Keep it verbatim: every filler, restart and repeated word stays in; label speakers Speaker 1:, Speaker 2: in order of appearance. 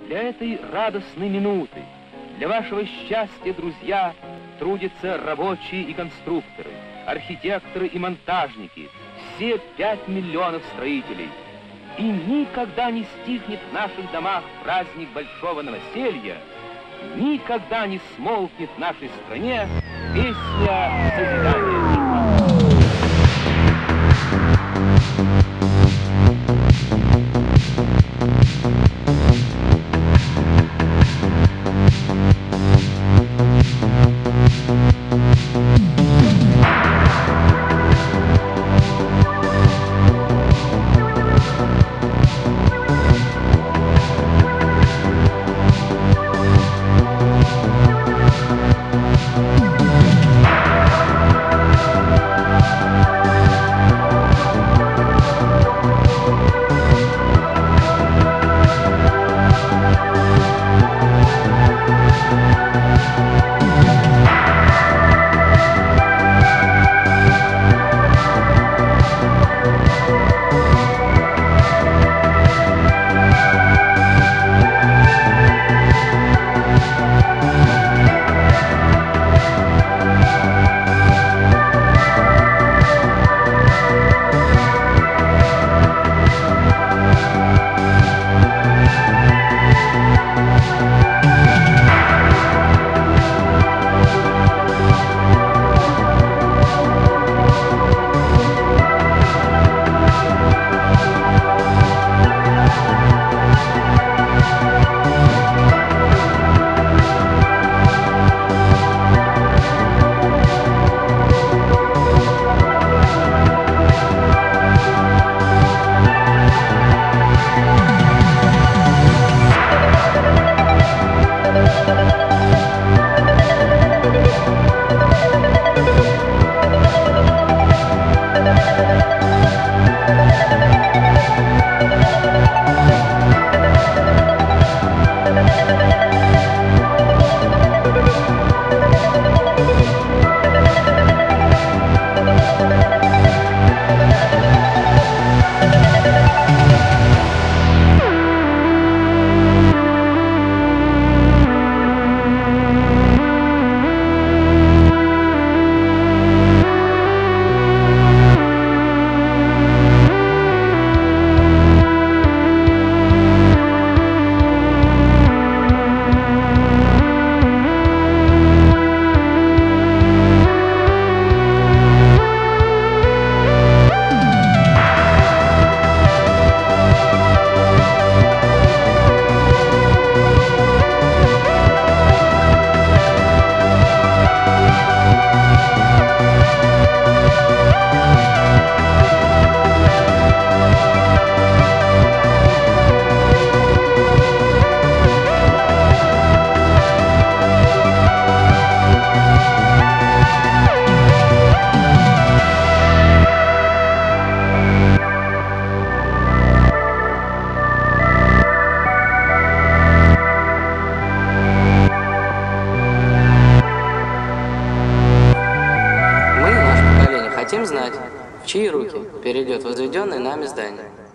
Speaker 1: Для этой радостной минуты, для вашего счастья, друзья, трудятся рабочие и конструкторы, архитекторы и монтажники, все пять миллионов строителей. И никогда не стихнет в наших домах праздник большого новоселья, никогда не смолкнет в нашей стране песня созидания.
Speaker 2: Хотим знать, в чьи руки перейдет возведенное нами здание.